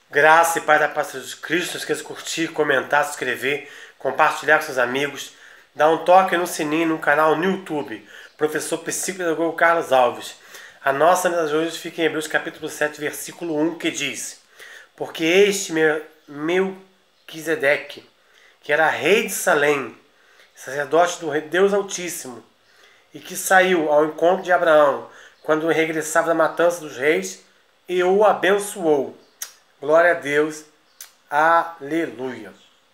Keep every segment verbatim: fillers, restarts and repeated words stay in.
Graça e paz da paz de Jesus Cristo. Esqueça de curtir, comentar, se inscrever, compartilhar com seus amigos. Dá um toque no sininho no canal no YouTube. Professor Psicólogo Carlos Alves. A nossa mensagem de hoje fica em Hebreus capítulo sete, versículo um, que diz: Porque este Melquisedeque, que era rei de Salém, sacerdote do Deus Altíssimo, e que saiu ao encontro de Abraão quando regressava da matança dos reis, e o abençoou. Glória a Deus. Aleluia.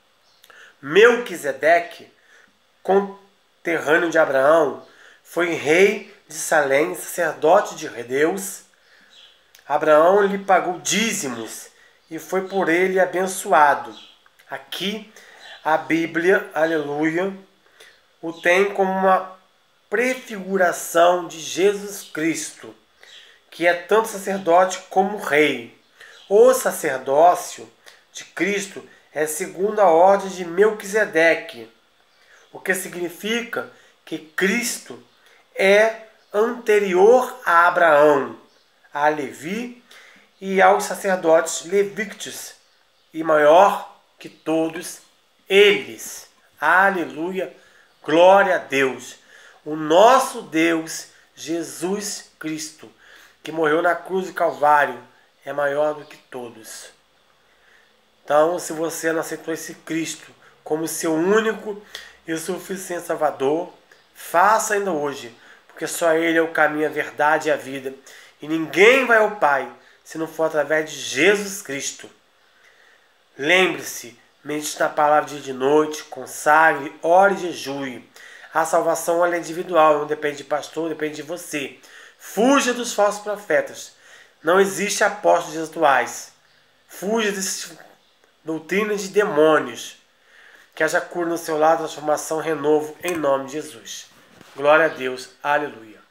Melquisedeque, conterrâneo de Abraão, foi rei de Salém, sacerdote de Deus. Abraão lhe pagou dízimos e foi por ele abençoado. Aqui a Bíblia, aleluia, o tem como uma prefiguração de Jesus Cristo, que é tanto sacerdote como rei. O sacerdócio de Cristo é segundo a ordem de Melquisedeque, o que significa que Cristo é anterior a Abraão, a Levi e aos sacerdotes levíticos, e maior que todos eles. Aleluia, glória a Deus. O nosso Deus, Jesus Cristo, que morreu na cruz do Calvário, é maior do que todos. Então, se você não aceitou esse Cristo como seu único e suficiente Salvador, faça ainda hoje, porque só Ele é o caminho, a verdade e a vida. E ninguém vai ao Pai se não for através de Jesus Cristo. Lembre-se, medite na palavra dia e de noite, consagre, ore e jejue. A salvação ela é individual, não depende de pastor, depende de você. Fuja dos falsos profetas. Não existe apóstolos atuais. Fuja dessas doutrinas de demônios. Que haja cura no seu lado, transformação, renovo, em nome de Jesus. Glória a Deus. Aleluia.